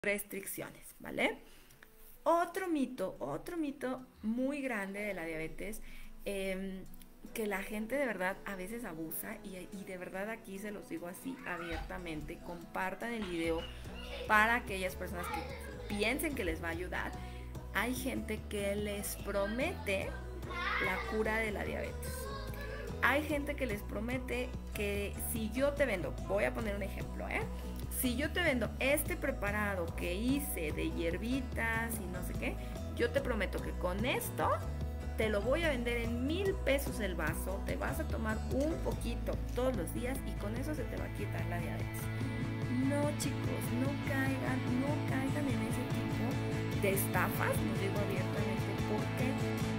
restricciones, ¿vale? Otro mito muy grande de la diabetes, que la gente de verdad a veces abusa y de verdad aquí se los digo así abiertamente, compartan el video para aquellas personas que piensen que les va a ayudar. Hay gente que les promete la cura de la diabetes. Hay gente que les promete que si yo te vendo, voy a poner un ejemplo, si yo te vendo este preparado que hice de hierbitas y no sé qué, yo te prometo que con esto te lo voy a vender en 1,000 pesos el vaso, te vas a tomar un poquito todos los días y con eso se te va a quitar la diabetes. No, chicos, no caigan en ese tipo de estafas, lo digo abiertamente, porque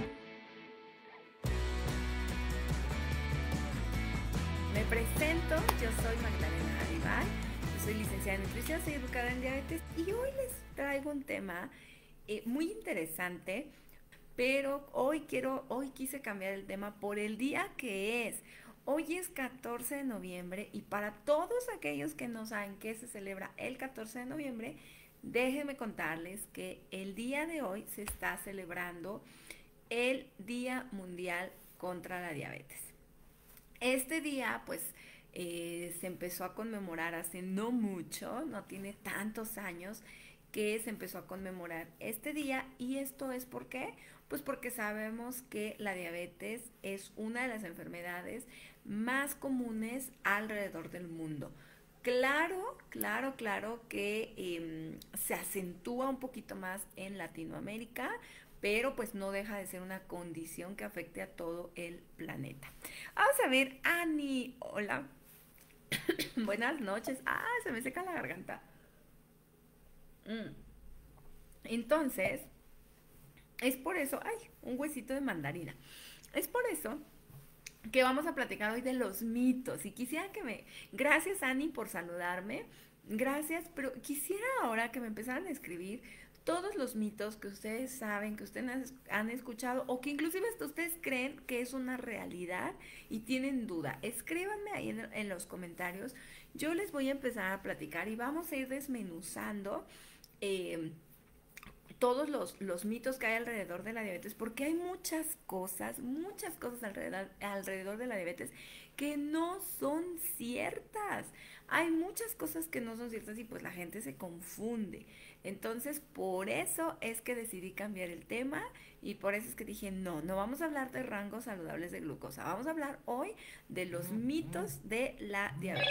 me presento, yo soy Magdalena Avivar, yo soy licenciada en nutrición, soy educadora en diabetes y hoy les traigo un tema muy interesante, pero hoy quise cambiar el tema por el día que es. Hoy es 14 de noviembre y para todos aquellos que no saben qué se celebra el 14 de noviembre, déjenme contarles que el día de hoy se está celebrando el Día Mundial contra la Diabetes. Este día, pues, se empezó a conmemorar hace no mucho, no tiene tantos años que se empezó a conmemorar este día. ¿Y esto es por qué? Pues porque sabemos que la diabetes es una de las enfermedades más comunes alrededor del mundo. Claro que se acentúa un poquito más en Latinoamérica, pero pues no deja de ser una condición que afecte a todo el planeta. Vamos a ver, Ani, hola, buenas noches. Se me seca la garganta. Mm. Entonces, es por eso, un huesito de mandarina. Es por eso que vamos a platicar hoy de los mitos. Y quisiera gracias Ani por saludarme, gracias, pero quisiera ahora que me empezaran a escribir todos los mitos que ustedes saben, que ustedes han escuchado o que inclusive hasta ustedes creen que es una realidad y tienen duda. Escríbanme ahí en los comentarios. Yo les voy a empezar a platicar y vamos a ir desmenuzando eh, todos los mitos que hay alrededor de la diabetes, porque hay muchas cosas alrededor de la diabetes que no son ciertas. Hay muchas cosas que no son ciertas y pues la gente se confunde. Entonces, por eso es que decidí cambiar el tema y por eso es que dije, no vamos a hablar de rangos saludables de glucosa. Vamos a hablar hoy de los mitos de la diabetes.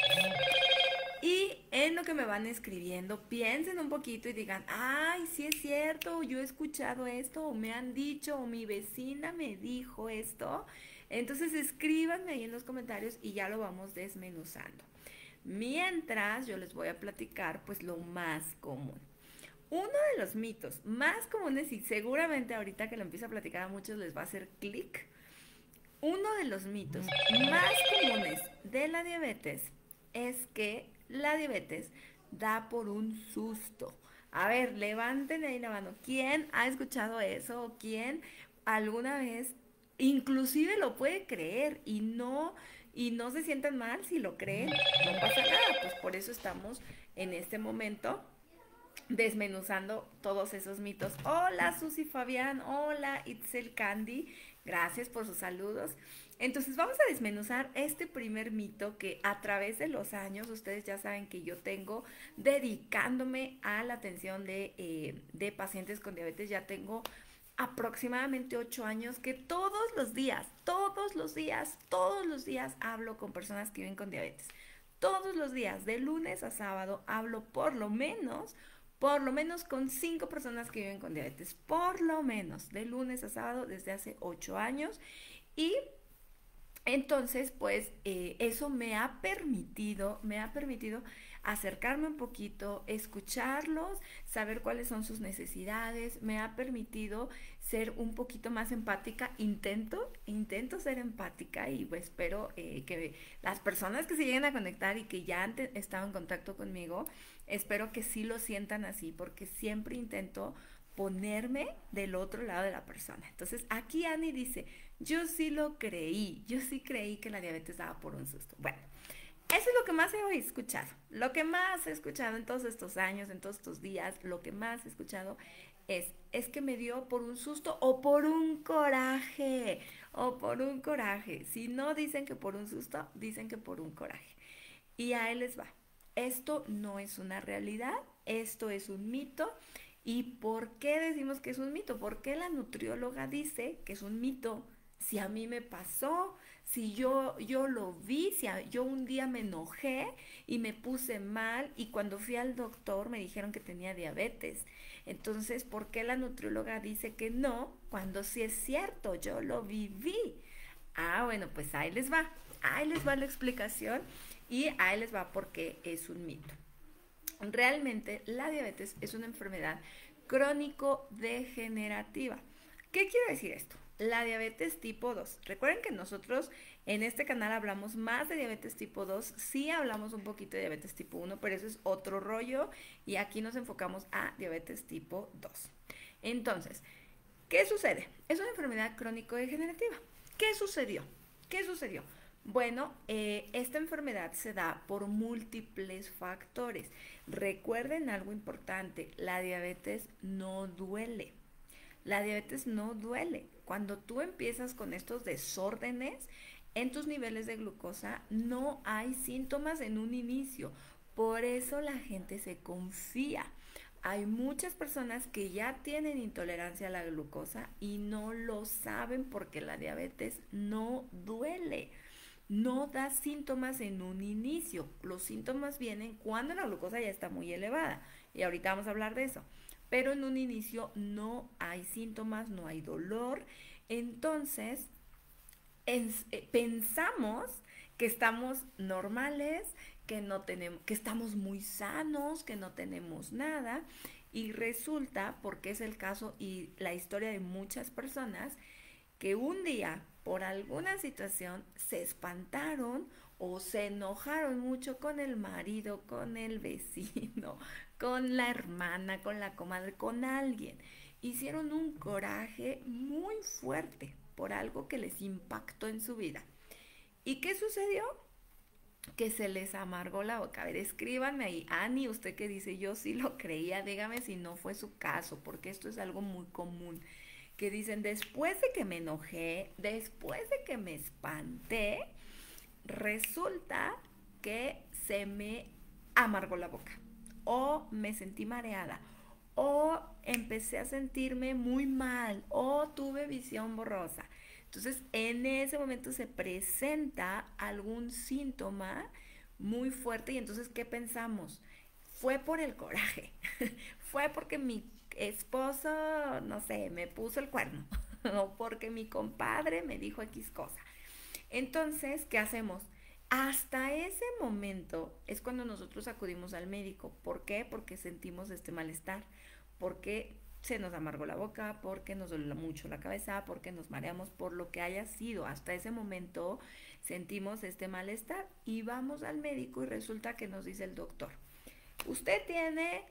Y en lo que me van escribiendo, piensen un poquito y digan, sí es cierto, yo he escuchado esto, o me han dicho, o mi vecina me dijo esto. Entonces escríbanme ahí en los comentarios y ya lo vamos desmenuzando. Mientras yo les voy a platicar pues lo más común. Uno de los mitos más comunes, y seguramente ahorita que lo empiezo a platicar a muchos les va a hacer clic, uno de los mitos más comunes de la diabetes es que la diabetes da por un susto. A ver, levanten ahí la mano. ¿Quién ha escuchado eso? ¿Quién alguna vez inclusive lo puede creer y no se sientan mal si lo creen? No pasa nada, pues por eso estamos en este momento desmenuzando todos esos mitos. Hola Susy Fabián, hola Itzel Candy, gracias por sus saludos. Entonces vamos a desmenuzar este primer mito que a través de los años ustedes ya saben que yo tengo dedicándome a la atención de pacientes con diabetes. Ya tengo aproximadamente 8 años que todos los días hablo con personas que viven con diabetes. Todos los días, de lunes a sábado, hablo por lo menos con 5 personas que viven con diabetes, por lo menos, de lunes a sábado desde hace 8 años. Y entonces, pues eso me ha permitido acercarme un poquito, escucharlos, saber cuáles son sus necesidades, me ha permitido ser un poquito más empática, intento ser empática y pues espero que las personas que se lleguen a conectar y que ya han estado en contacto conmigo, espero que sí lo sientan así, porque siempre intento ponerme del otro lado de la persona. Entonces aquí Annie dice, yo sí creí que la diabetes daba por un susto. Bueno, Eso es lo que más he escuchado. Lo que más he escuchado en todos estos años, en todos estos días, lo que más he escuchado es que me dio por un susto o por un coraje. O por un coraje. Si no dicen que por un susto, dicen que por un coraje. Y a él les va. Esto no es una realidad, esto es un mito. ¿Y por qué decimos que es un mito? ¿Por qué la nutrióloga dice que es un mito? Si a mí me pasó, si yo lo vi, si yo un día me enojé y me puse mal y cuando fui al doctor me dijeron que tenía diabetes. Entonces, ¿por qué la nutrióloga dice que no cuando sí es cierto? Yo lo viví. Ah, bueno, pues ahí les va. Ahí les va la explicación y ahí les va porque es un mito. Realmente la diabetes es una enfermedad crónico-degenerativa. ¿Qué quiere decir esto? La diabetes tipo 2. Recuerden que nosotros en este canal hablamos más de diabetes tipo 2, sí hablamos un poquito de diabetes tipo 1, pero eso es otro rollo y aquí nos enfocamos a diabetes tipo 2. Entonces, ¿qué sucede? Es una enfermedad crónico-degenerativa. ¿Qué sucedió? ¿Qué sucedió? Bueno, esta enfermedad se da por múltiples factores. Recuerden algo importante, la diabetes no duele. La diabetes no duele. Cuando tú empiezas con estos desórdenes en tus niveles de glucosa, no hay síntomas en un inicio. Por eso la gente se confía. Hay muchas personas que ya tienen intolerancia a la glucosa y no lo saben porque la diabetes no duele. No da síntomas en un inicio. Los síntomas vienen cuando la glucosa ya está muy elevada. Y ahorita vamos a hablar de eso. Pero en un inicio no hay síntomas, no hay dolor. Entonces, pensamos que estamos normales, que no tenemos, que estamos muy sanos, que no tenemos nada. Y resulta, porque es el caso y la historia de muchas personas, que un día, por alguna situación, se espantaron o se enojaron mucho con el marido, con el vecino, con la hermana, con la comadre, con alguien. Hicieron un coraje muy fuerte por algo que les impactó en su vida. ¿Y qué sucedió? Que se les amargó la boca. A ver, escríbanme ahí. Ani, usted que dice, yo sí lo creía, dígame si no fue su caso, porque esto es algo muy común. Que dicen, después de que me enojé, después de que me espanté, resulta que se me amargó la boca, o me sentí mareada, o empecé a sentirme muy mal, o tuve visión borrosa. Entonces, en ese momento se presenta algún síntoma muy fuerte y entonces, ¿qué pensamos? Fue por el coraje, fue porque mi esposo, no sé, me puso el cuerno, o porque mi compadre me dijo X cosa. Entonces, ¿qué hacemos? Hasta ese momento es cuando nosotros acudimos al médico. ¿Por qué? Porque sentimos este malestar, porque se nos amargó la boca, porque nos duele mucho la cabeza, porque nos mareamos, por lo que haya sido. Hasta ese momento sentimos este malestar y vamos al médico y resulta que nos dice el doctor, usted tiene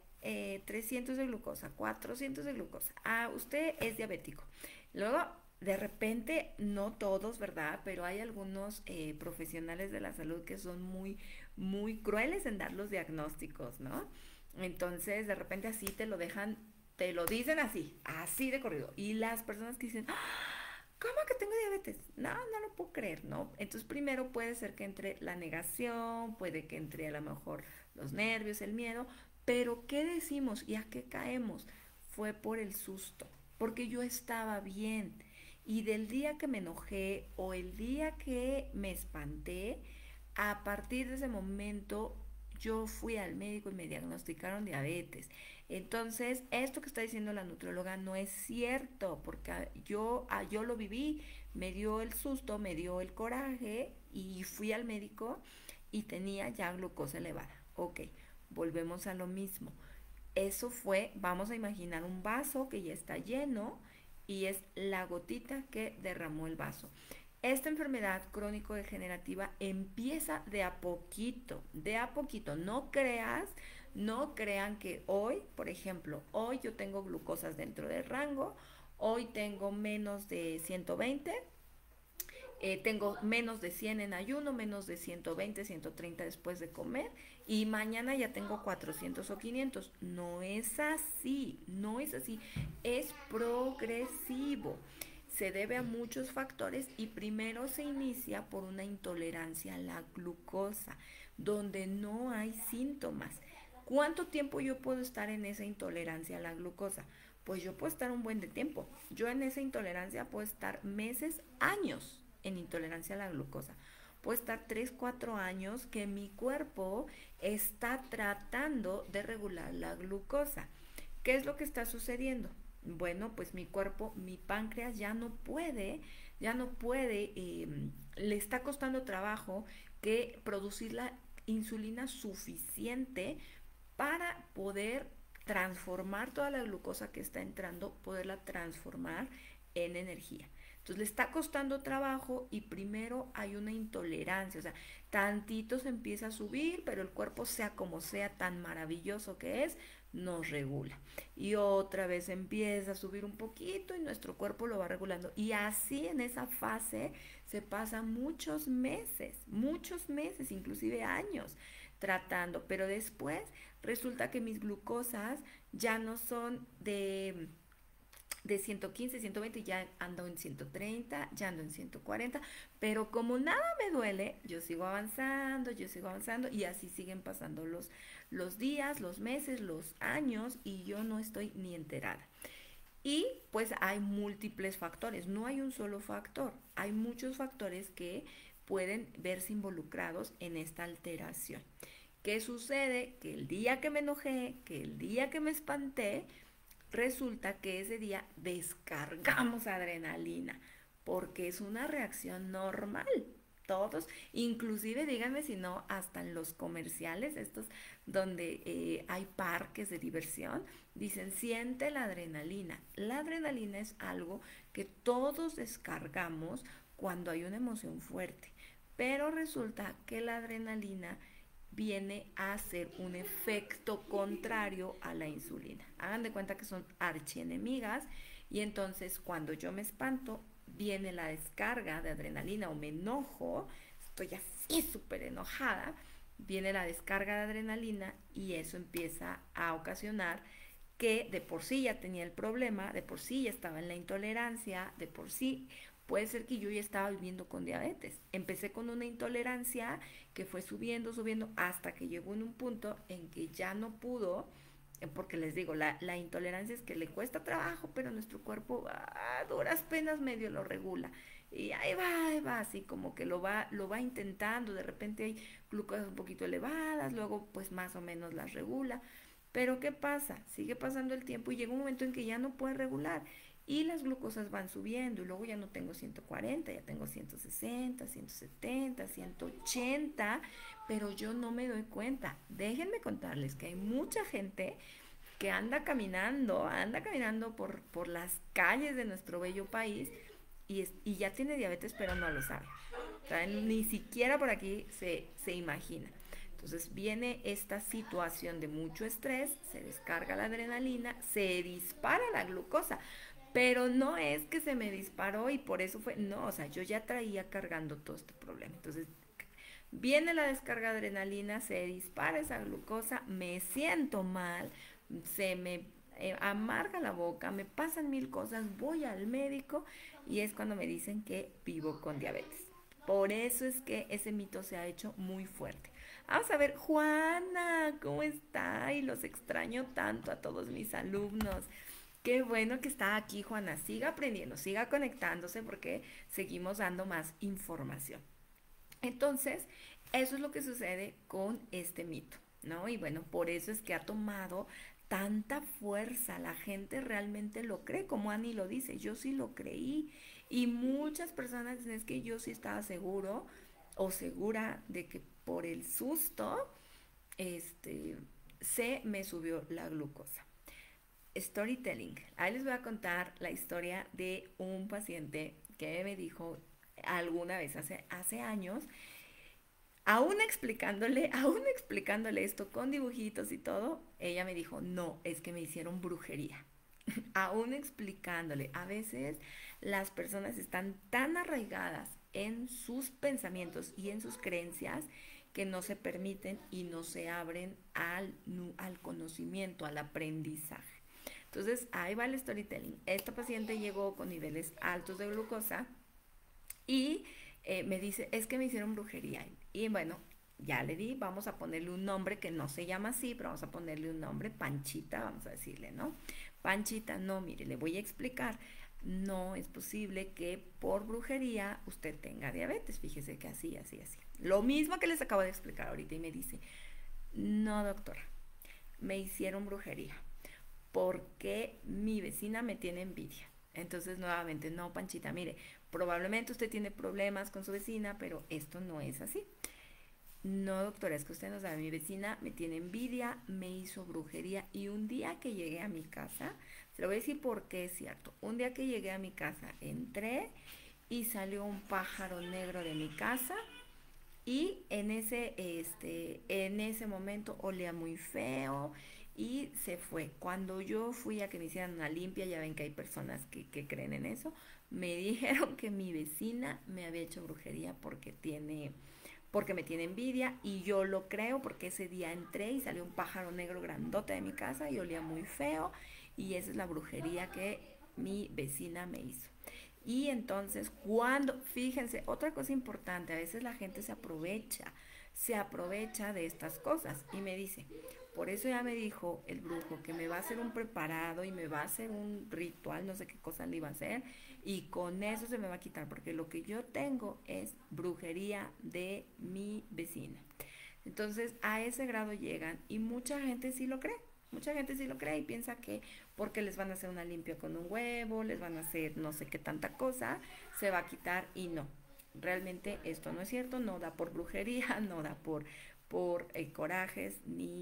300 de glucosa, 400 de glucosa. Ah, usted es diabético. Luego, de repente, no todos, ¿verdad? Pero hay algunos profesionales de la salud que son muy, muy crueles en dar los diagnósticos, ¿no? Entonces, de repente así te lo dejan, te lo dicen así, así de corrido. Y las personas que dicen, ¿cómo que tengo diabetes? No, no lo puedo creer, ¿no? Entonces primero puede ser que entre la negación, puede que entre a lo mejor los nervios, el miedo, pero ¿qué decimos y a qué caemos? Fue por el susto, porque yo estaba bien y del día que me enojé o el día que me espanté, a partir de ese momento yo fui al médico y me diagnosticaron diabetes. Entonces, esto que está diciendo la nutrióloga no es cierto, porque yo lo viví, me dio el susto, me dio el coraje y fui al médico y tenía ya glucosa elevada. Ok, volvemos a lo mismo. Eso fue, vamos a imaginar un vaso que ya está lleno y es la gotita que derramó el vaso. Esta enfermedad crónico-degenerativa empieza de a poquito. No crean que hoy, por ejemplo, hoy yo tengo glucosas dentro del rango, hoy tengo menos de 120 tengo menos de 100 en ayuno, menos de 120, 130 después de comer y mañana ya tengo 400 o 500. No es así, no es así, es progresivo. Se debe a muchos factores y primero se inicia por una intolerancia a la glucosa, donde no hay síntomas. ¿Cuánto tiempo yo puedo estar en esa intolerancia a la glucosa? Pues yo puedo estar un buen de tiempo. Yo en esa intolerancia puedo estar meses, años en intolerancia a la glucosa. Puedo estar 3 4 años que mi cuerpo está tratando de regular la glucosa. ¿Qué es lo que está sucediendo? Bueno, pues mi cuerpo, mi páncreas ya no puede, le está costando trabajo que producir la insulina suficiente para poder transformar toda la glucosa que está entrando, poderla transformar en energía. Entonces le está costando trabajo y primero hay una intolerancia, o sea, tantito se empieza a subir, pero el cuerpo, sea como sea, tan maravilloso que es, nos regula. Y otra vez empieza a subir un poquito y nuestro cuerpo lo va regulando. Y así en esa fase se pasan muchos meses, inclusive años tratando, pero después resulta que mis glucosas ya no son de 115, 120, ya ando en 130, ya ando en 140, pero como nada me duele, yo sigo avanzando y así siguen pasando los días, los meses, los años y yo no estoy ni enterada. Y pues hay múltiples factores, no hay un solo factor, hay muchos factores que pueden verse involucrados en esta alteración. ¿Qué sucede? Que el día que me enojé, que el día que me espanté, resulta que ese día descargamos adrenalina, porque es una reacción normal. Todos, inclusive díganme si no, hasta en los comerciales, estos donde hay parques de diversión, dicen siente la adrenalina. La adrenalina es algo que todos descargamos cuando hay una emoción fuerte, pero resulta que la adrenalina viene a ser un efecto contrario a la insulina. Hagan de cuenta que son archienemigas y entonces cuando yo me espanto, viene la descarga de adrenalina o me enojo, estoy así súper enojada, viene la descarga de adrenalina y eso empieza a ocasionar que de por sí ya tenía el problema, de por sí ya estaba en la intolerancia, de por sí puede ser que yo ya estaba viviendo con diabetes. Empecé con una intolerancia que fue subiendo, subiendo, hasta que llegó en un punto en que ya no pudo, porque les digo, la intolerancia es que le cuesta trabajo, pero nuestro cuerpo a duras penas medio lo regula. Y ahí va, así como que lo va intentando, de repente hay glucosas un poquito elevadas, luego pues más o menos las regula. Pero ¿qué pasa? Sigue pasando el tiempo y llega un momento en que ya no puede regular y las glucosas van subiendo y luego ya no tengo 140, ya tengo 160, 170, 180, pero yo no me doy cuenta. Déjenme contarles que hay mucha gente que anda caminando por las calles de nuestro bello país y ya tiene diabetes, pero no lo sabe. O sea, ni siquiera por aquí se imagina. Entonces viene esta situación de mucho estrés, se descarga la adrenalina, se dispara la glucosa, pero no es que se me disparó y por eso fue, no, o sea, yo ya traía cargando todo este problema. Entonces viene la descarga de adrenalina, se dispara esa glucosa, me siento mal, se me amarga la boca, me pasan mil cosas, voy al médico y es cuando me dicen que vivo con diabetes. Por eso es que ese mito se ha hecho muy fuerte. Vamos a ver, Juana, ¿cómo está? Y los extraño tanto a todos mis alumnos. Qué bueno que está aquí, Juana. Siga aprendiendo, siga conectándose porque seguimos dando más información. Entonces, eso es lo que sucede con este mito, ¿no? Y bueno, por eso es que ha tomado tanta fuerza. La gente realmente lo cree, como Ani lo dice, yo sí lo creí. Y muchas personas dicen es que yo sí estaba seguro o segura de que por el susto, este, se me subió la glucosa. Storytelling. Ahí les voy a contar la historia de un paciente que me dijo alguna vez hace años, aún explicándole esto con dibujitos y todo, ella me dijo, no, es que me hicieron brujería. Aún explicándole, a veces las personas están tan arraigadas en sus pensamientos y en sus creencias que no se permiten y no se abren al conocimiento, al aprendizaje. Entonces, ahí va el storytelling. Esta paciente llegó con niveles altos de glucosa y me dice, es que me hicieron brujería. Y bueno, ya le di, vamos a ponerle un nombre que no se llama así, pero vamos a ponerle un nombre, Panchita, vamos a decirle, ¿no? Panchita, no, mire, le voy a explicar. No es posible que por brujería usted tenga diabetes. Fíjese que así, así, así. Lo mismo que les acabo de explicar ahorita y me dice, no, doctora, me hicieron brujería porque mi vecina me tiene envidia. Entonces, nuevamente, no, Panchita, mire, probablemente usted tiene problemas con su vecina, pero esto no es así. No, doctora, es que usted no sabe, mi vecina me tiene envidia, me hizo brujería y un día que llegué a mi casa, se lo voy a decir porque es cierto, un día que llegué a mi casa entré y salió un pájaro negro de mi casa y en ese momento olía muy feo y se fue. Cuando yo fui a que me hicieran una limpia, ya ven que hay personas que creen en eso, me dijeron que mi vecina me había hecho brujería porque me tiene envidia y yo lo creo porque ese día entré y salió un pájaro negro grandote de mi casa y olía muy feo y esa es la brujería que mi vecina me hizo. Y entonces, fíjense, otra cosa importante, a veces la gente se aprovecha de estas cosas y me dice, por eso ya me dijo el brujo que me va a hacer un preparado y me va a hacer un ritual, no sé qué cosa le iba a hacer, y con eso se me va a quitar, porque lo que yo tengo es brujería de mi vecina. Entonces, a ese grado llegan y mucha gente sí lo cree. Mucha gente sí lo cree y piensa que porque les van a hacer una limpia con un huevo, les van a hacer no sé qué tanta cosa, se va a quitar y no. Realmente esto no es cierto, no da por brujería, no da por corajes,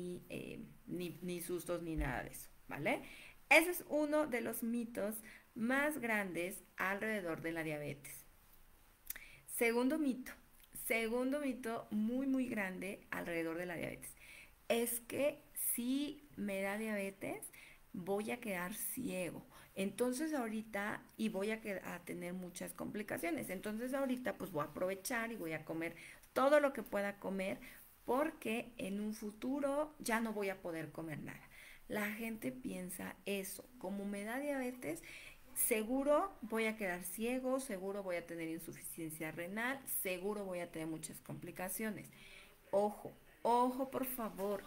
ni sustos, ni nada de eso, ¿vale? Ese es uno de los mitos más grandes alrededor de la diabetes. Segundo mito, segundo mito muy, muy grande alrededor de la diabetes, es que si me da diabetes, voy a quedar ciego. Entonces ahorita, y voy a tener muchas complicaciones. Entonces ahorita pues voy a aprovechar y voy a comer todo lo que pueda comer porque en un futuro ya no voy a poder comer nada. La gente piensa eso, como me da diabetes, seguro voy a quedar ciego, seguro voy a tener insuficiencia renal, seguro voy a tener muchas complicaciones. Ojo, ojo por favor,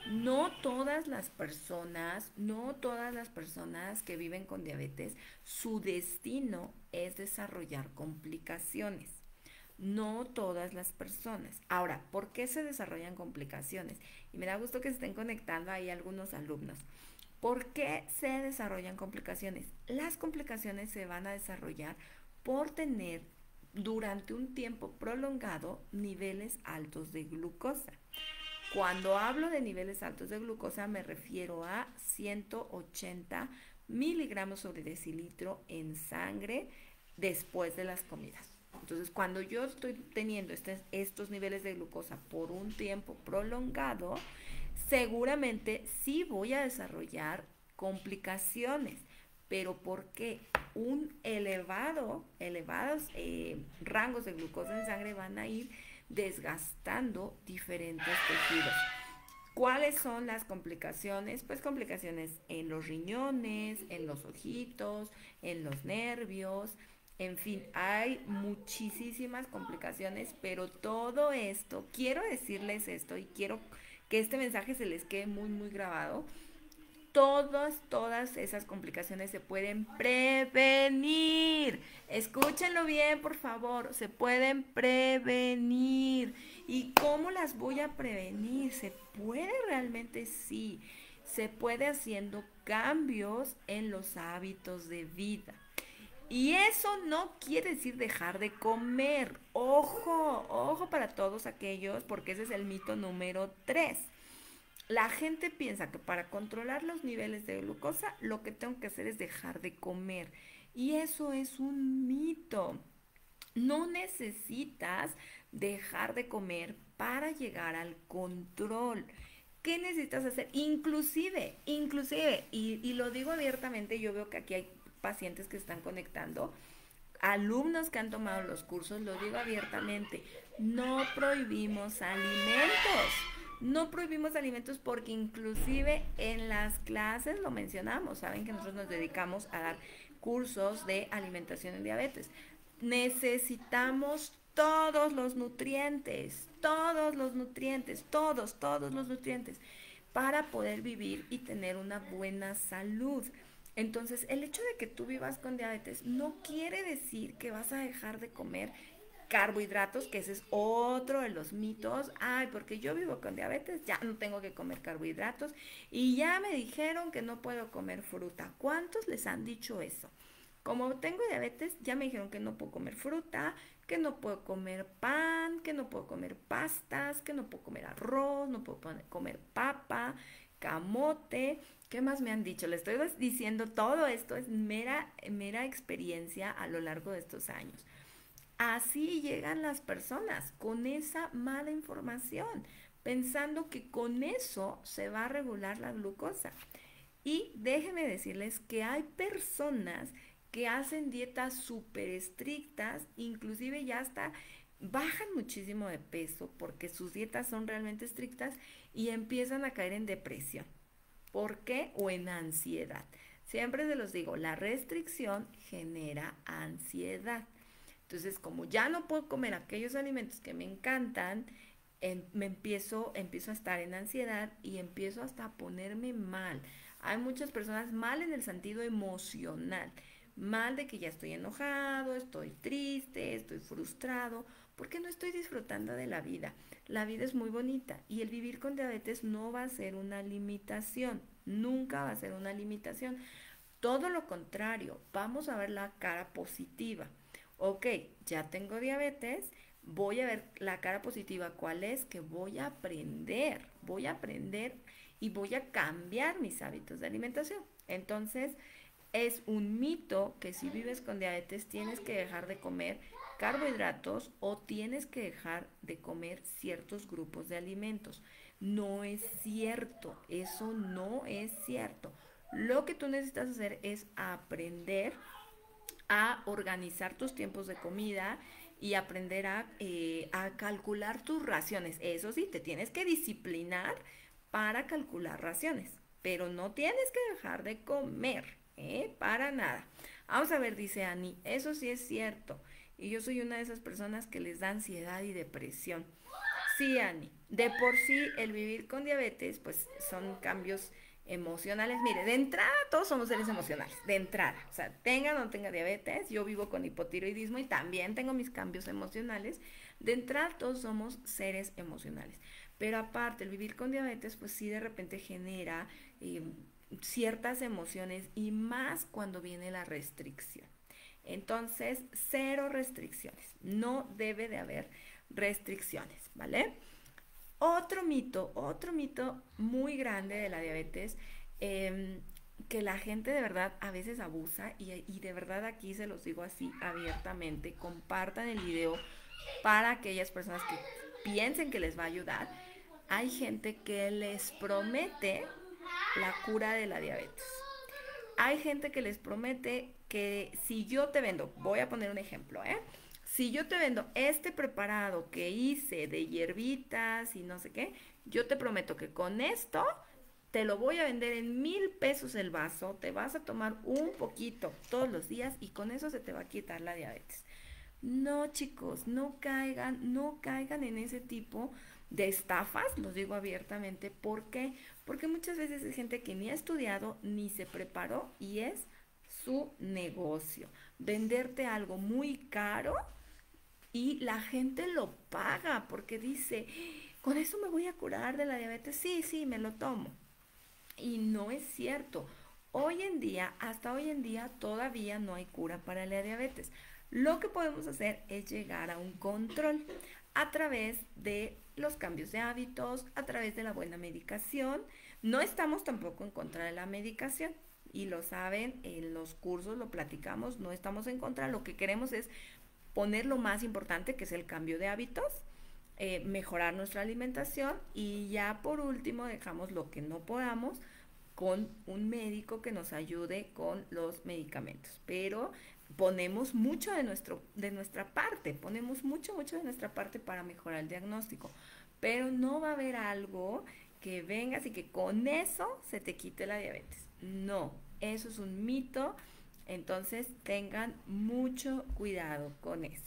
no todas las personas que viven con diabetes, su destino es desarrollar complicaciones. No todas las personas. Ahora, ¿por qué se desarrollan complicaciones? Y me da gusto que se estén conectando ahí algunos alumnos. ¿Por qué se desarrollan complicaciones? Las complicaciones se van a desarrollar por tener durante un tiempo prolongado niveles altos de glucosa. Cuando hablo de niveles altos de glucosa me refiero a 180 miligramos sobre decilitro en sangre después de las comidas. Entonces, cuando yo estoy teniendo estos niveles de glucosa por un tiempo prolongado, seguramente sí voy a desarrollar complicaciones. ¿Pero por qué? Elevados rangos de glucosa en sangre van a ir desgastando diferentes tejidos. ¿Cuáles son las complicaciones? Pues complicaciones en los riñones, en los ojitos, en los nervios, en fin, hay muchísimas complicaciones, pero todo esto, quiero decirles esto y quiero que este mensaje se les quede muy, muy grabado. Todas esas complicaciones se pueden prevenir. Escúchenlo bien, por favor. Se pueden prevenir. ¿Y cómo las voy a prevenir? ¿Se puede realmente? Sí. Se puede haciendo cambios en los hábitos de vida. Y eso no quiere decir dejar de comer. Ojo, ojo para todos aquellos, porque ese es el mito número 3. La gente piensa que para controlar los niveles de glucosa lo que tengo que hacer es dejar de comer. Y eso es un mito. No necesitas dejar de comer para llegar al control. ¿Qué necesitas hacer? Inclusive, y lo digo abiertamente, yo veo que aquí hay pacientes que están conectando. alumnos que han tomado los cursos, lo digo abiertamente, no prohibimos alimentos. No prohibimos alimentos porque inclusive en las clases lo mencionamos. Saben que nosotros nos dedicamos a dar cursos de alimentación en diabetes. Necesitamos todos los nutrientes, todos los nutrientes para poder vivir y tener una buena salud. Entonces, el hecho de que tú vivas con diabetes no quiere decir que vas a dejar de comer carbohidratos, que ese es otro de los mitos. Ay, porque yo vivo con diabetes, ya no tengo que comer carbohidratos y ya me dijeron que no puedo comer fruta. ¿Cuántos les han dicho eso? Como tengo diabetes, ya me dijeron que no puedo comer fruta, que no puedo comer pan, que no puedo comer pastas, que no puedo comer arroz, no puedo comer papa, camote. ¿Qué más me han dicho? Le estoy diciendo todo esto, es mera experiencia a lo largo de estos años. Así llegan las personas con esa mala información, pensando que con eso se va a regular la glucosa. Y déjenme decirles que hay personas que hacen dietas súper estrictas, inclusive ya hasta bajan muchísimo de peso porque sus dietas son realmente estrictas y empiezan a caer en depresión. ¿Por qué? O en ansiedad. Siempre se los digo, la restricción genera ansiedad. Entonces, como ya no puedo comer aquellos alimentos que me encantan, empiezo a estar en ansiedad y empiezo hasta a ponerme mal. Hay muchas personas mal en el sentido emocional, mal de que ya estoy enojado, estoy triste, estoy frustrado, porque no estoy disfrutando de la vida. La vida es muy bonita y el vivir con diabetes no va a ser una limitación, nunca va a ser una limitación. Todo lo contrario, vamos a ver la cara positiva. Ok, ya tengo diabetes, voy a ver la cara positiva. ¿Cuál es? Que voy a aprender y voy a cambiar mis hábitos de alimentación. Entonces, es un mito que si vives con diabetes tienes que dejar de comer carbohidratos o tienes que dejar de comer ciertos grupos de alimentos. No es cierto, eso no es cierto. Lo que tú necesitas hacer es aprender a organizar tus tiempos de comida y aprender a calcular tus raciones. Eso sí, te tienes que disciplinar para calcular raciones, pero no tienes que dejar de comer, para nada. Vamos a ver, dice Ani, eso sí es cierto. Y yo soy una de esas personas que les da ansiedad y depresión. Sí, Ani, de por sí el vivir con diabetes, pues son cambios emocionales. Mire, de entrada todos somos seres emocionales, de entrada. O sea, tenga o no tenga diabetes, yo vivo con hipotiroidismo y también tengo mis cambios emocionales. De entrada todos somos seres emocionales. Pero aparte, el vivir con diabetes, pues sí de repente genera ciertas emociones y más cuando viene la restricción. Entonces, cero restricciones. No debe de haber restricciones, ¿vale? Otro mito muy grande de la diabetes, que la gente de verdad a veces abusa y de verdad aquí se los digo así abiertamente, compartan el video para aquellas personas que piensen que les va a ayudar. Hay gente que les promete la cura de la diabetes. Hay gente que les promete que si yo te vendo, voy a poner un ejemplo, si yo te vendo este preparado que hice de hierbitas y no sé qué, yo te prometo que con esto te lo voy a vender en 1,000 pesos el vaso, te vas a tomar un poquito todos los días y con eso se te va a quitar la diabetes. No, chicos, no caigan en ese tipo de estafas, los digo abiertamente. ¿Por qué? Porque muchas veces es gente que ni ha estudiado ni se preparó y es su negocio. Venderte algo muy caro y la gente lo paga porque dice, con eso me voy a curar de la diabetes. Sí, sí, me lo tomo. Y no es cierto. Hasta hoy en día, todavía no hay cura para la diabetes. Lo que podemos hacer es llegar a un control a través de los cambios de hábitos, a través de la buena medicación. No estamos tampoco en contra de la medicación y lo saben, en los cursos lo platicamos, no estamos en contra, lo que queremos es poner lo más importante, que es el cambio de hábitos, mejorar nuestra alimentación y ya por último dejamos lo que no podamos con un médico que nos ayude con los medicamentos. Pero ponemos mucho de nuestra parte, ponemos mucho de nuestra parte para mejorar el diagnóstico. Pero no va a haber algo que vengas y que con eso se te quite la diabetes. No, eso es un mito. Entonces tengan mucho cuidado con eso.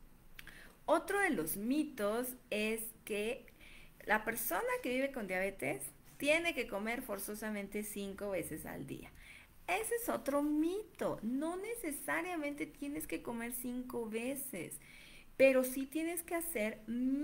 Otro de los mitos es que la persona que vive con diabetes tiene que comer forzosamente 5 veces al día. Ese es otro mito. No necesariamente tienes que comer 5 veces, pero sí tienes que hacer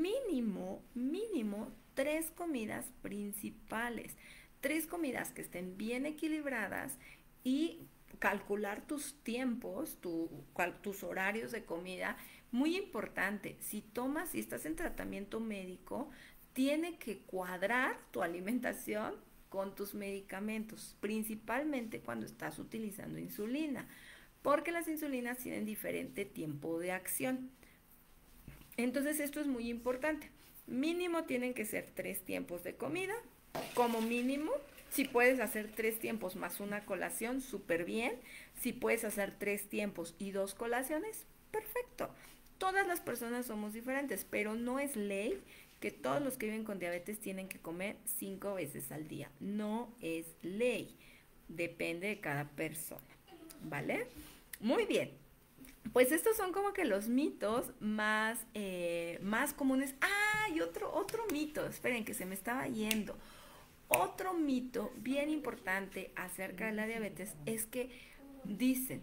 mínimo 3 comidas principales. 3 comidas que estén bien equilibradas y calcular tus tiempos, tus horarios de comida. Muy importante, si estás en tratamiento médico, tiene que cuadrar tu alimentación con tus medicamentos, principalmente cuando estás utilizando insulina, porque las insulinas tienen diferente tiempo de acción. Entonces esto es muy importante. Mínimo tienen que ser 3 tiempos de comida, como mínimo. Si puedes hacer 3 tiempos más una colación, súper bien. Si puedes hacer 3 tiempos y 2 colaciones, perfecto. Todas las personas somos diferentes, pero no es ley que todos los que viven con diabetes tienen que comer 5 veces al día. No es ley. Depende de cada persona. ¿Vale? Muy bien. Pues estos son como que los mitos más comunes. Ah, y otro mito. Esperen que se me estaba yendo. Otro mito bien importante acerca de la diabetes es que dicen,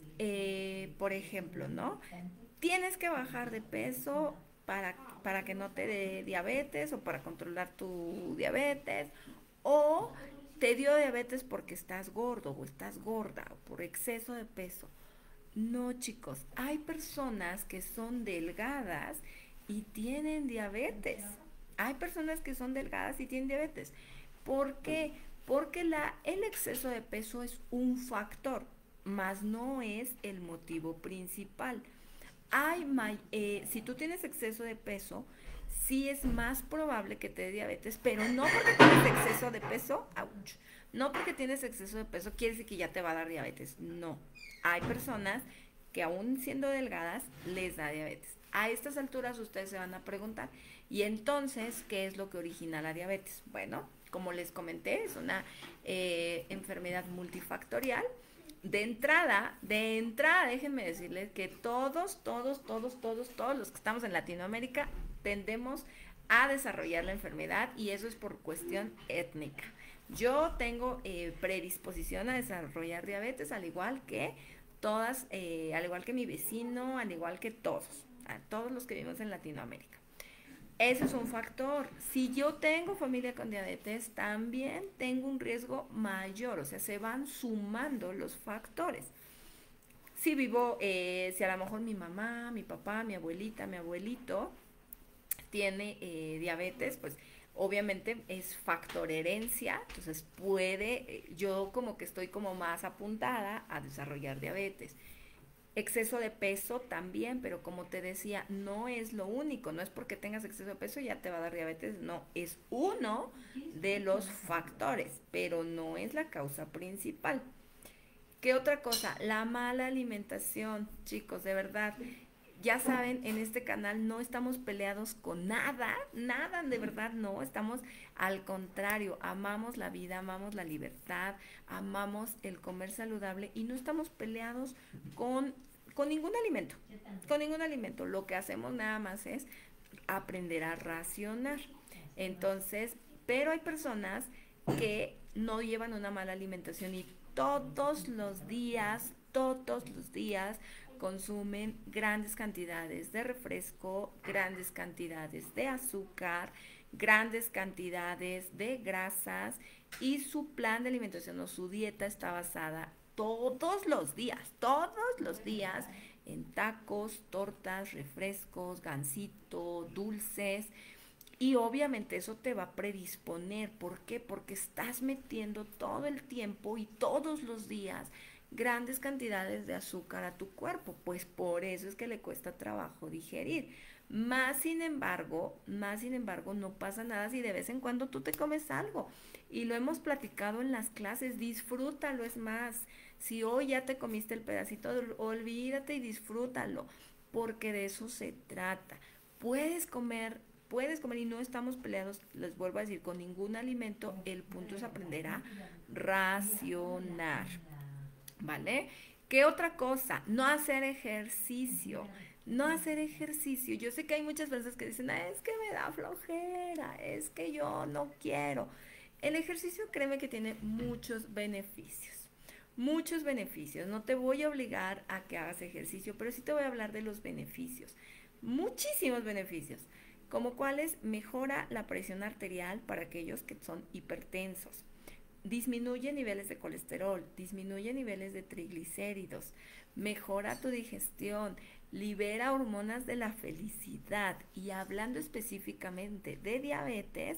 por ejemplo, ¿no? Tienes que bajar de peso para que no te dé diabetes o para controlar tu diabetes, o te dio diabetes porque estás gordo o estás gorda o por exceso de peso. No, chicos, hay personas que son delgadas y tienen diabetes. Hay personas que son delgadas y tienen diabetes. ¿Por qué? Porque el exceso de peso es un factor, mas no es el motivo principal. Si tú tienes exceso de peso, sí es más probable que te dé diabetes, pero no porque tienes exceso de peso, ouch, no porque tienes exceso de peso quiere decir que ya te va a dar diabetes. No, hay personas que aún siendo delgadas les da diabetes. A estas alturas ustedes se van a preguntar, ¿y entonces qué es lo que origina la diabetes? Bueno, como les comenté, es una enfermedad multifactorial. De entrada, déjenme decirles que todos los que estamos en Latinoamérica tendemos a desarrollar la enfermedad, y eso es por cuestión étnica. Yo tengo predisposición a desarrollar diabetes, al igual que al igual que mi vecino, al igual que a todos los que vivimos en Latinoamérica. Eso es un factor. Si yo tengo familia con diabetes, también tengo un riesgo mayor, o sea, se van sumando los factores. Si a lo mejor mi mamá, mi papá, mi abuelita, mi abuelito tiene diabetes, pues obviamente es factor herencia, entonces yo como que estoy como más apuntada a desarrollar diabetes. Exceso de peso también, pero como te decía, no es lo único, no es porque tengas exceso de peso ya te va a dar diabetes, no, es uno de los factores, pero no es la causa principal. ¿Qué otra cosa? La mala alimentación, chicos, de verdad. Ya saben, en este canal no estamos peleados con nada, de verdad no, estamos al contrario, amamos la vida, amamos la libertad, amamos el comer saludable y no estamos peleados con ningún alimento, lo que hacemos nada más es aprender a racionar. Entonces, pero hay personas que no llevan una mala alimentación y todos los días consumen grandes cantidades de refresco, grandes cantidades de azúcar, grandes cantidades de grasas, y su plan de alimentación o su dieta está basada todos los días en tacos, tortas, refrescos, gansito, dulces. Y obviamente eso te va a predisponer. ¿Por qué? Porque estás metiendo todo el tiempo y todos los días grandes cantidades de azúcar a tu cuerpo, pues por eso es que le cuesta trabajo digerir. Más sin embargo, no pasa nada si de vez en cuando tú te comes algo. Y lo hemos platicado en las clases, disfrútalo, es más. Si hoy ya te comiste el pedacito, olvídate y disfrútalo, porque de eso se trata. Puedes comer y no estamos peleados, les vuelvo a decir, con ningún alimento. El punto es aprender a racionar, ¿vale? ¿Qué otra cosa? No hacer ejercicio. No hacer ejercicio. Yo sé que hay muchas personas que dicen, "Ah, es que me da flojera, es que yo no quiero". El ejercicio, créeme que tiene muchos beneficios. Muchos beneficios. No te voy a obligar a que hagas ejercicio, pero sí te voy a hablar de los beneficios. Muchísimos beneficios. Como cuáles, mejora la presión arterial para aquellos que son hipertensos, disminuye niveles de colesterol, disminuye niveles de triglicéridos, mejora tu digestión, libera hormonas de la felicidad. Y hablando específicamente de diabetes,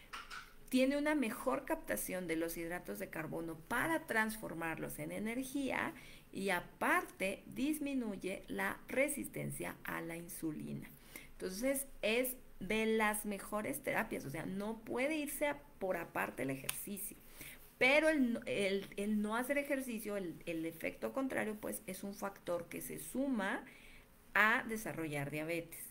tiene una mejor captación de los hidratos de carbono para transformarlos en energía, y aparte disminuye la resistencia a la insulina. Entonces es de las mejores terapias, o sea, no puede irse por aparte el ejercicio. Pero el no hacer ejercicio, el efecto contrario, pues es un factor que se suma a desarrollar diabetes.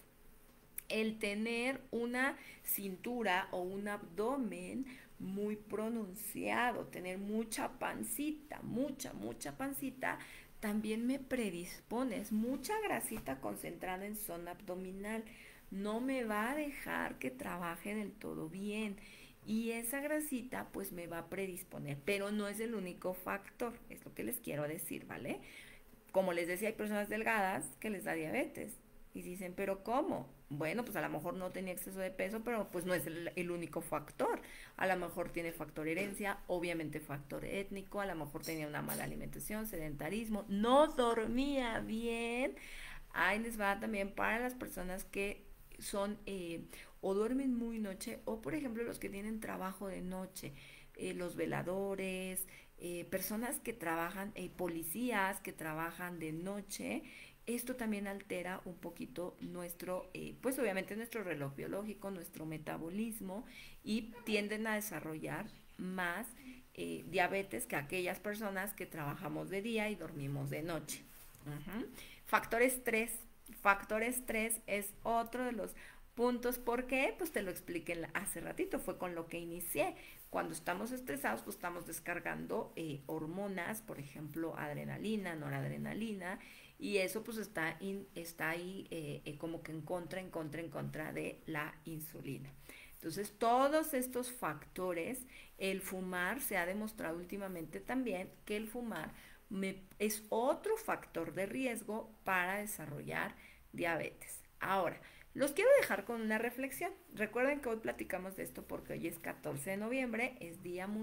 El tener una cintura o un abdomen muy pronunciado, tener mucha pancita, mucha pancita, también me predispone. Es mucha grasita concentrada en zona abdominal. No me va a dejar que trabaje del todo bien. Y esa grasita pues me va a predisponer, pero no es el único factor, es lo que les quiero decir, ¿vale? Como les decía, hay personas delgadas que les da diabetes. Y dicen, ¿pero cómo? Bueno, pues a lo mejor no tenía exceso de peso, pero pues no es el único factor. A lo mejor tiene factor herencia, obviamente factor étnico, a lo mejor tenía una mala alimentación, sedentarismo, no dormía bien. Ahí les va también para las personas que son o duermen muy noche, o por ejemplo los que tienen trabajo de noche, los veladores, personas que trabajan, policías que trabajan de noche. Esto también altera un poquito nuestro, pues obviamente nuestro reloj biológico, nuestro metabolismo, y tienden a desarrollar más diabetes que aquellas personas que trabajamos de día y dormimos de noche. Uh-huh. Factor estrés. Factor estrés es otro de los puntos. ¿Por qué? Pues te lo expliqué hace ratito, fue con lo que inicié. Cuando estamos estresados, pues estamos descargando hormonas, por ejemplo, adrenalina, noradrenalina, y eso pues está ahí como que en contra de la insulina. Entonces, todos estos factores, el fumar, se ha demostrado últimamente también que el fumar es otro factor de riesgo para desarrollar diabetes. Ahora, los quiero dejar con una reflexión. Recuerden que hoy platicamos de esto porque hoy es 14 de noviembre, es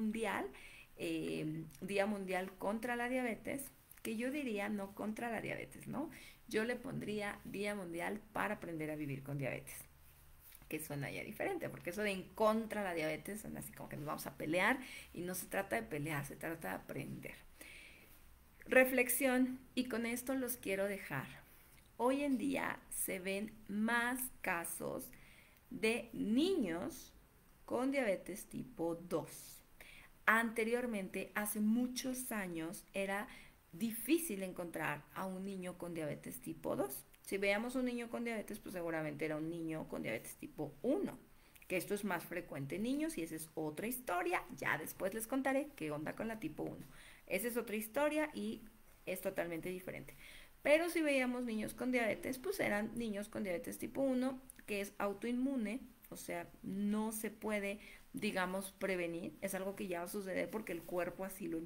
Día Mundial contra la Diabetes, que yo diría no contra la diabetes, ¿no? Yo le pondría Día Mundial para aprender a vivir con diabetes, que suena ya diferente, porque eso de en contra de la diabetes suena así como que nos vamos a pelear, y no se trata de pelear, se trata de aprender. Reflexión, y con esto los quiero dejar. Hoy en día se ven más casos de niños con diabetes tipo 2. Anteriormente, hace muchos años, era difícil encontrar a un niño con diabetes tipo 2. Si veíamos un niño con diabetes, pues seguramente era un niño con diabetes tipo 1, que esto es más frecuente en niños, y esa es otra historia. Ya después les contaré qué onda con la tipo 1. Esa es otra historia y es totalmente diferente. Pero si veíamos niños con diabetes, pues eran niños con diabetes tipo 1, que es autoinmune, o sea, no se puede, digamos, prevenir. Es algo que ya va a suceder porque el cuerpo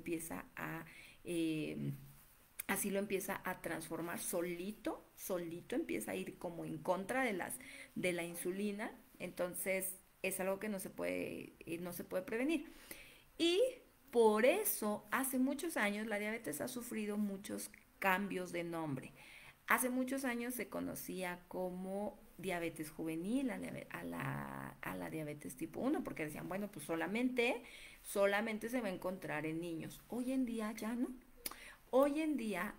así lo empieza a transformar solito empieza a ir como en contra de la insulina. Entonces es algo que no se puede prevenir. Y por eso hace muchos años la diabetes ha sufrido muchos cambios de nombre. Hace muchos años se conocía como diabetes juvenil a la diabetes tipo 1, porque decían, bueno, pues solamente se va a encontrar en niños. Hoy en día ya no. Hoy en día,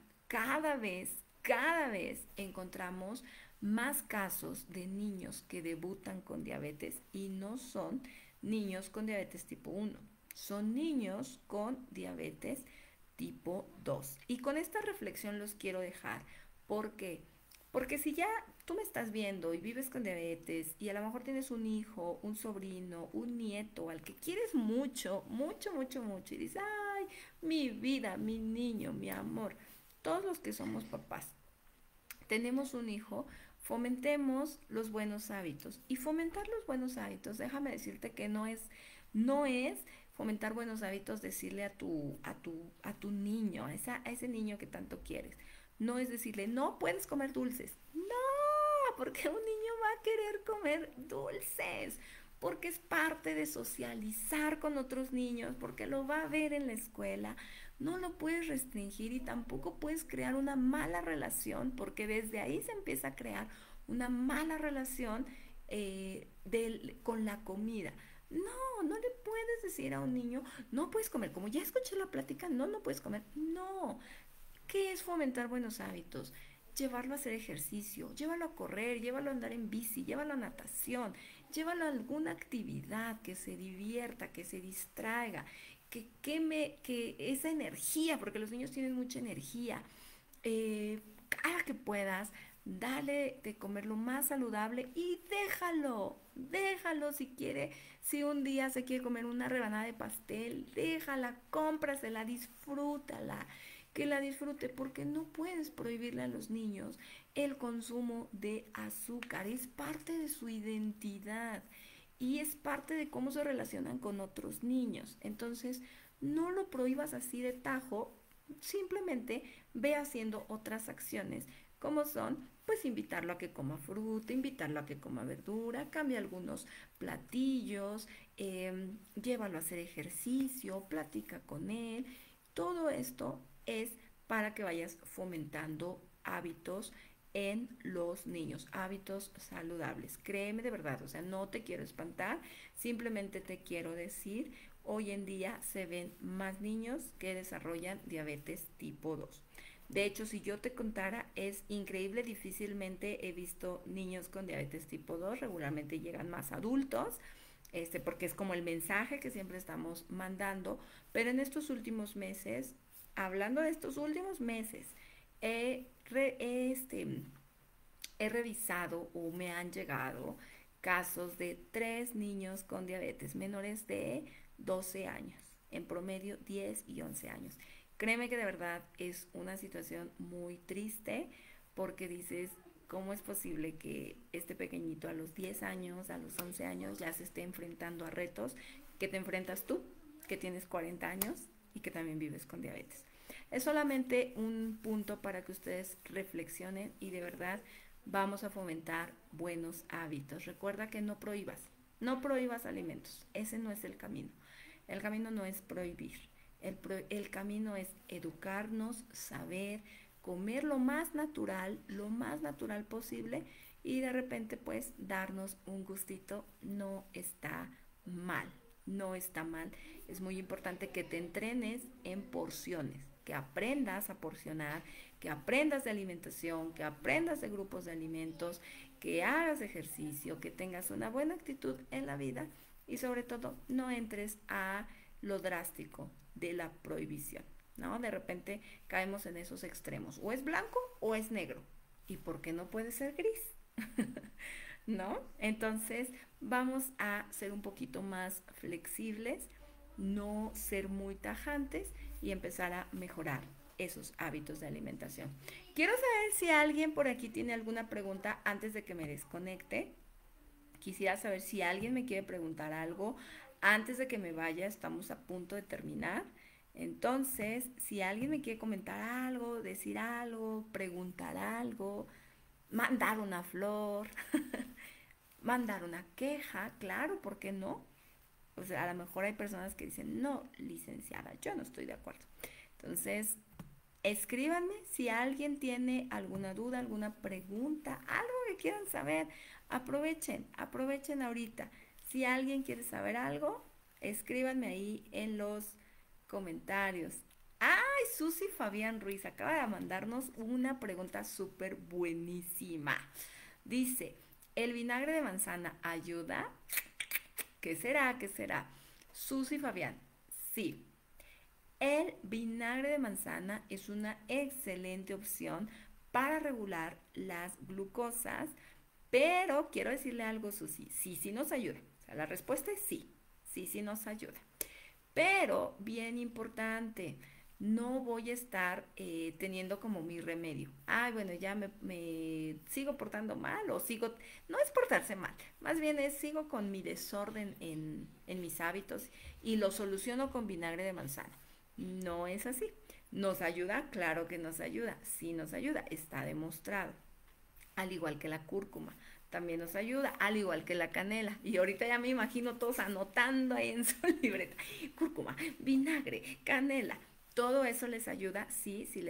cada vez encontramos más casos de niños que debutan con diabetes y no son niños con diabetes tipo 1, son niños con diabetes tipo 2. Y con esta reflexión los quiero dejar. ¿Por qué? Porque si ya tú me estás viendo y vives con diabetes y a lo mejor tienes un hijo, un sobrino, un nieto al que quieres mucho, mucho, mucho, mucho y dices, ay, mi vida, mi niño, mi amor, todos los que somos papás, tenemos un hijo, fomentemos los buenos hábitos. Y fomentar los buenos hábitos, déjame decirte que no es fomentar buenos hábitos decirle a tu niño, a ese niño que tanto quieres. No es decirle, no puedes comer dulces. No, porque un niño va a querer comer dulces. Porque es parte de socializar con otros niños, porque lo va a ver en la escuela. No lo puedes restringir y tampoco puedes crear una mala relación, porque desde ahí se empieza a crear una mala relación con la comida. No, no le puedes decir a un niño, no puedes comer. Como ya escuché la plática, no, no puedes comer. No, ¿qué es fomentar buenos hábitos? Llevarlo a hacer ejercicio, llévalo a correr, llévalo a andar en bici, llévalo a natación, llévalo a alguna actividad que se divierta, que se distraiga, que queme, que esa energía, porque los niños tienen mucha energía, haga que puedas, dale de comer lo más saludable y déjalo si quiere, si un día se quiere comer una rebanada de pastel, déjala, cómprasela, disfrútala, que la disfrute, porque no puedes prohibirle a los niños el consumo de azúcar, es parte de su identidad y es parte de cómo se relacionan con otros niños. Entonces, no lo prohíbas así de tajo, simplemente ve haciendo otras acciones, como son, pues invitarlo a que coma fruta, invitarlo a que coma verdura, cambia algunos platillos, llévalo a hacer ejercicio, platica con él. Todo esto es para que vayas fomentando hábitos en los niños, hábitos saludables. Créeme de verdad, o sea, no te quiero espantar, simplemente te quiero decir, hoy en día se ven más niños que desarrollan diabetes tipo 2. De hecho, si yo te contara, es increíble, difícilmente he visto niños con diabetes tipo 2, regularmente llegan más adultos, porque es como el mensaje que siempre estamos mandando, pero en estos últimos meses, hablando de estos últimos meses, he, re- este, he revisado o me han llegado casos de 3 niños con diabetes menores de 12 años, en promedio 10 y 11 años. Créeme que de verdad es una situación muy triste porque dices, ¿cómo es posible que este pequeñito a los 10 años, a los 11 años ya se esté enfrentando a retos que te enfrentas tú, que tienes 40 años y que también vives con diabetes? Es solamente un punto para que ustedes reflexionen y de verdad vamos a fomentar buenos hábitos. Recuerda que no prohíbas alimentos, ese no es el camino. El camino no es prohibir, el camino es educarnos, saber, comer lo más natural posible y de repente pues darnos un gustito no está mal, no está mal. Es muy importante que te entrenes en porciones, que aprendas a porcionar, que aprendas de alimentación, que aprendas de grupos de alimentos, que hagas ejercicio, que tengas una buena actitud en la vida y sobre todo no entres a lo drástico de la prohibición, ¿no? De repente caemos en esos extremos, o es blanco o es negro. ¿Y por qué no puede ser gris? ¿No? Entonces vamos a ser un poquito más flexibles, no ser muy tajantes y empezar a mejorar esos hábitos de alimentación. Quiero saber si alguien por aquí tiene alguna pregunta antes de que me desconecte. Quisiera saber si alguien me quiere preguntar algo antes de que me vaya. Estamos a punto de terminar. Entonces, si alguien me quiere comentar algo, decir algo, preguntar algo, mandar una flor, mandar una queja, claro, ¿por qué no? O sea, a lo mejor hay personas que dicen, no, licenciada, yo no estoy de acuerdo. Entonces, escríbanme si alguien tiene alguna duda, alguna pregunta, algo que quieran saber. Aprovechen ahorita. Si alguien quiere saber algo, escríbanme ahí en los comentarios. ¡Ay, Susi Fabián Ruiz acaba de mandarnos una pregunta súper buenísima. Dice, ¿el vinagre de manzana ayuda? ¿Qué será? ¿Qué será? Susi Fabián, sí. El vinagre de manzana es una excelente opción para regular las glucosas, pero quiero decirle algo, Susi, sí, sí nos ayuda. O sea, la respuesta es sí, sí, sí nos ayuda. Pero, bien importante, no voy a estar teniendo como mi remedio. Ay, bueno, ya me sigo portando mal o sigo, no es portarse mal, más bien es sigo con mi desorden en mis hábitos y lo soluciono con vinagre de manzana. No es así. ¿Nos ayuda? Claro que nos ayuda. Sí nos ayuda, está demostrado. Al igual que la cúrcuma, también nos ayuda, al igual que la canela. Y ahorita ya me imagino todos anotando ahí en su libreta. Cúrcuma, vinagre, canela. Todo eso les ayuda, sí, sí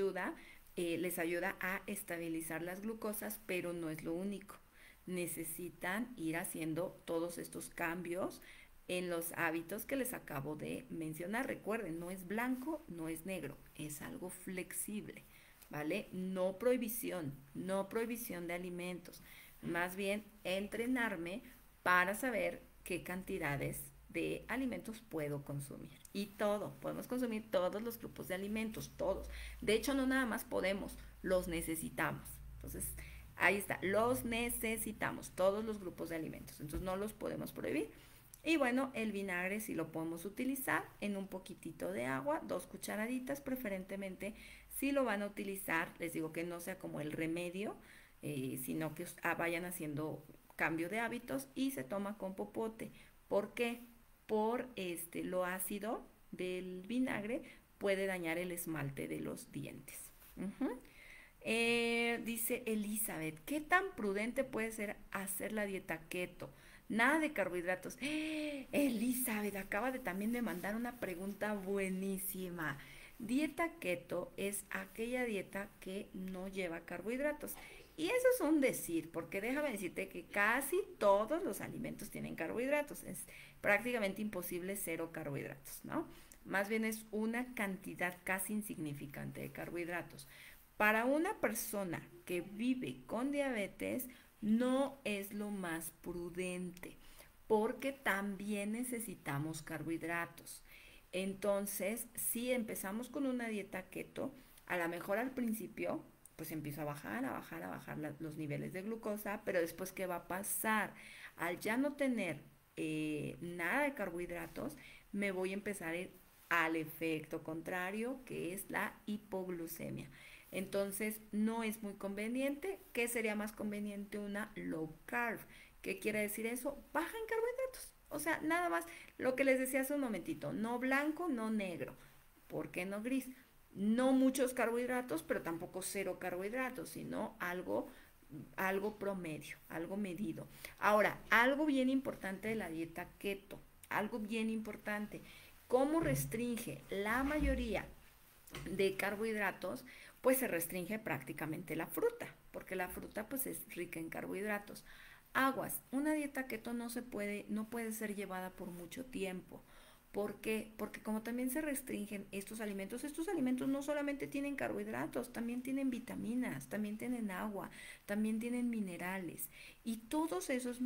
les ayuda a estabilizar las glucosas, pero no es lo único. Necesitan ir haciendo todos estos cambios en los hábitos que les acabo de mencionar. Recuerden, no es blanco, no es negro, es algo flexible, ¿vale? No prohibición, no prohibición de alimentos, más bien entrenarme para saber qué cantidades de alimentos puedo consumir. Y todo, podemos consumir todos los grupos de alimentos, todos. De hecho, no nada más podemos, los necesitamos. Entonces, ahí está, los necesitamos, todos los grupos de alimentos. Entonces, no los podemos prohibir. Y bueno, el vinagre sí lo podemos utilizar en un poquitito de agua, 2 cucharaditas preferentemente. Si lo van a utilizar, les digo que no sea como el remedio, sino que vayan haciendo cambio de hábitos y se toma con popote. ¿Por qué? Por lo ácido del vinagre puede dañar el esmalte de los dientes. Dice Elizabeth, ¿qué tan prudente puede ser hacer la dieta keto? Nada de carbohidratos. Elizabeth acaba de también de mandar una pregunta buenísima. Dieta keto es aquella dieta que no lleva carbohidratos. Y eso es un decir, porque déjame decirte que casi todos los alimentos tienen carbohidratos. Es prácticamente imposible cero carbohidratos, ¿no? Más bien es una cantidad casi insignificante de carbohidratos. Para una persona que vive con diabetes, no es lo más prudente, porque también necesitamos carbohidratos. Entonces, si empezamos con una dieta keto, a lo mejor al principio, pues empiezo a bajar los niveles de glucosa, pero después, ¿qué va a pasar? Al ya no tener nada de carbohidratos, me voy a empezar a ir al efecto contrario, que es la hipoglucemia. Entonces, no es muy conveniente. ¿Qué sería más conveniente? Una low carb. ¿Qué quiere decir eso? Baja en carbohidratos. O sea, nada más lo que les decía hace un momentito. No blanco, no negro. ¿Por qué no gris? No muchos carbohidratos, pero tampoco cero carbohidratos, sino algo promedio, algo medido. Ahora, algo bien importante de la dieta keto, algo bien importante. ¿Cómo restringe la mayoría de carbohidratos? Pues se restringe prácticamente la fruta, porque la fruta pues es rica en carbohidratos. Aguas, una dieta keto no puede ser llevada por mucho tiempo. ¿Por qué? Porque como también se restringen estos alimentos no solamente tienen carbohidratos, también tienen vitaminas, también tienen agua, también tienen minerales. Y todos esos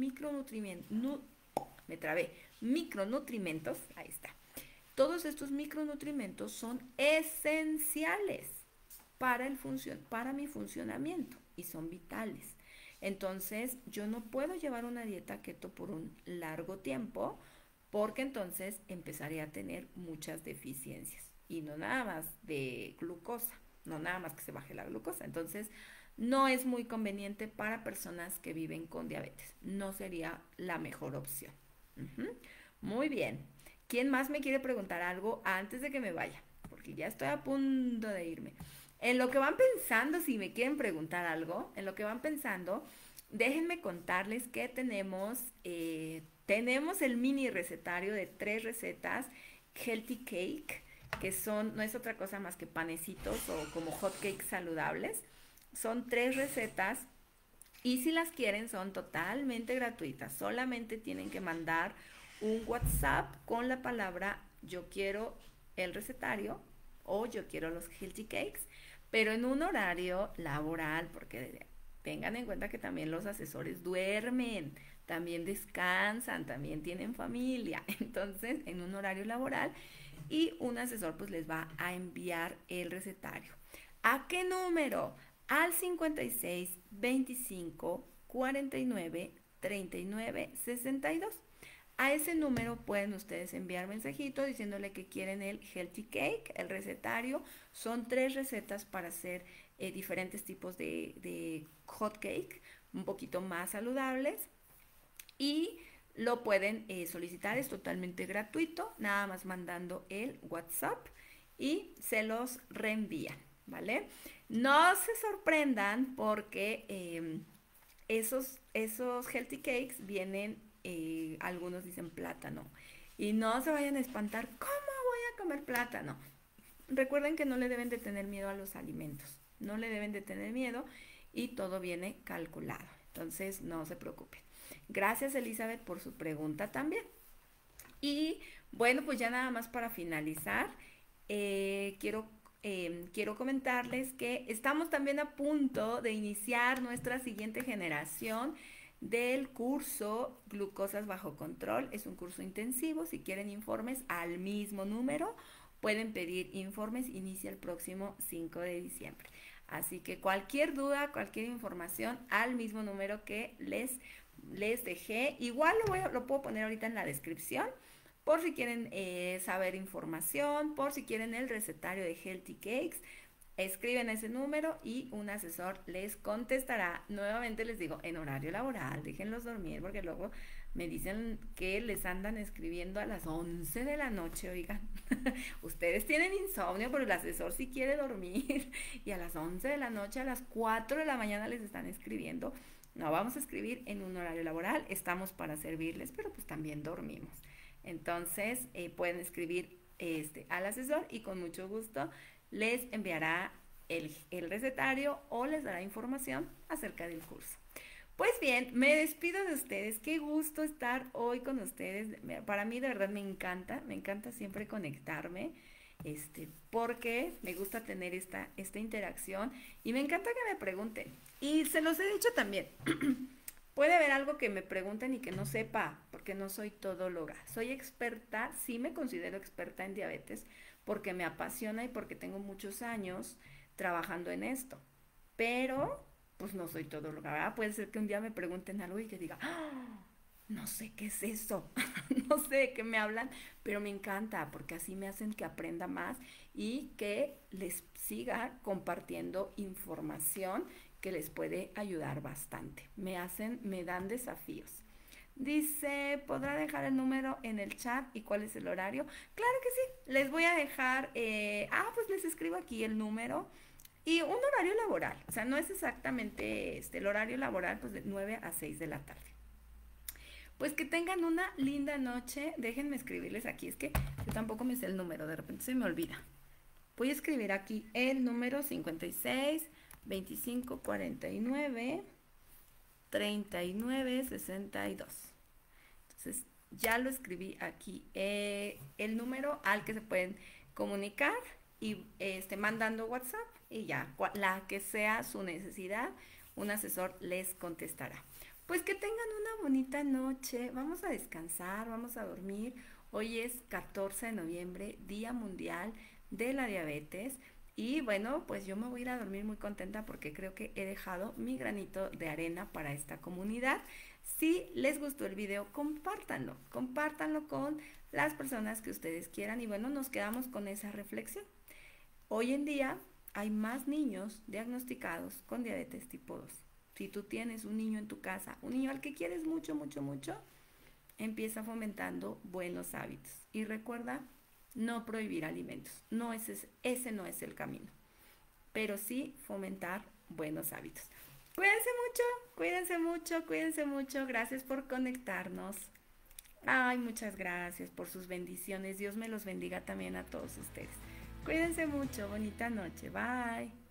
micronutrimentos, ahí está. Todos estos micronutrimentos son esenciales para mi funcionamiento y son vitales. Entonces, yo no puedo llevar una dieta keto por un largo tiempo porque entonces empezaré a tener muchas deficiencias y no nada más de glucosa, no nada más que se baje la glucosa. Entonces, no es muy conveniente para personas que viven con diabetes. No sería la mejor opción. Muy bien. ¿Quién más me quiere preguntar algo antes de que me vaya? Porque ya estoy a punto de irme. En lo que van pensando, si me quieren preguntar algo, en lo que van pensando, déjenme contarles que tenemos el mini recetario de 3 recetas Healthy Cake, que no es otra cosa más que panecitos o como hot cakes saludables. Son 3 recetas y si las quieren son totalmente gratuitas. Solamente tienen que mandar un WhatsApp con la palabra yo quiero el recetario o yo quiero los healthy cakes, pero en un horario laboral, porque tengan en cuenta que también los asesores duermen, también descansan, también tienen familia, entonces en un horario laboral y un asesor pues les va a enviar el recetario. ¿A qué número? Al 56 25 49 39 62. A ese número pueden ustedes enviar mensajito diciéndole que quieren el healthy cake, el recetario. Son 3 recetas para hacer diferentes tipos de hot cake, un poquito más saludables. Y lo pueden solicitar, es totalmente gratuito, nada más mandando el WhatsApp y se los reenvían, ¿vale? No se sorprendan porque esos healthy cakes vienen, algunos dicen plátano, y no se vayan a espantar, ¿cómo voy a comer plátano? Recuerden que no le deben de tener miedo a los alimentos, no le deben de tener miedo y todo viene calculado, entonces no se preocupen. Gracias, Elizabeth, por su pregunta también. Y bueno, pues ya nada más para finalizar, quiero comentarles que estamos también a punto de iniciar nuestra siguiente generación del curso Glucosas bajo control. Es un curso intensivo. Si quieren informes al mismo número, pueden pedir informes. Inicia el próximo 5 de diciembre. Así que cualquier duda, cualquier información al mismo número que les dejé. Igual lo puedo poner ahorita en la descripción por si quieren saber información, por si quieren el recetario de Healthy Cakes. Escriben ese número y un asesor les contestará. Nuevamente les digo, en horario laboral, déjenlos dormir porque luego me dicen que les andan escribiendo a las 11 de la noche, oigan. Ustedes tienen insomnio, pero el asesor sí quiere dormir y a las 11 de la noche, a las 4 de la mañana les están escribiendo. No vamos a escribir en un horario laboral, estamos para servirles, pero pues también dormimos. Entonces pueden escribir al asesor y con mucho gusto les enviará el recetario o les dará información acerca del curso. Pues bien, me despido de ustedes. Qué gusto estar hoy con ustedes. Para mí de verdad me encanta siempre conectarme, porque me gusta tener esta interacción y me encanta que me pregunten. Y se los he dicho también. Puede haber algo que me pregunten y que no sepa, porque no soy todóloga. Soy experta, sí me considero experta en diabetes, porque me apasiona y porque tengo muchos años trabajando en esto. Pero, pues no soy todóloga, ¿verdad? Puede ser que un día me pregunten algo y que diga, ¡ah! No sé qué es eso, no sé de qué me hablan, pero me encanta porque así me hacen que aprenda más y que les siga compartiendo información que les puede ayudar bastante. Me dan desafíos. Dice, ¿podrá dejar el número en el chat y cuál es el horario? Claro que sí, les voy a dejar, pues les escribo aquí el número y un horario laboral, o sea, no es exactamente el horario laboral, pues de 9 a 6 de la tarde. Pues que tengan una linda noche, déjenme escribirles aquí, es que yo tampoco me sé el número, de repente se me olvida. Voy a escribir aquí el número 56 25 49 39 62. Entonces ya lo escribí aquí, el número al que se pueden comunicar y mandando WhatsApp y ya, la que sea su necesidad, un asesor les contestará. Pues que tengan una bonita noche, vamos a descansar, vamos a dormir. Hoy es 14 de noviembre, Día Mundial de la Diabetes. Y bueno, pues yo me voy a ir a dormir muy contenta porque creo que he dejado mi granito de arena para esta comunidad. Si les gustó el video, compártanlo con las personas que ustedes quieran y bueno, nos quedamos con esa reflexión. Hoy en día hay más niños diagnosticados con diabetes tipo 2. Si tú tienes un niño en tu casa, un niño al que quieres mucho, mucho, mucho, empieza fomentando buenos hábitos. Y recuerda, no prohibir alimentos. No, ese no es el camino. Pero sí fomentar buenos hábitos. Cuídense mucho, cuídense mucho, cuídense mucho. Gracias por conectarnos. Ay, muchas gracias por sus bendiciones. Dios me los bendiga también a todos ustedes. Cuídense mucho. Bonita noche. Bye.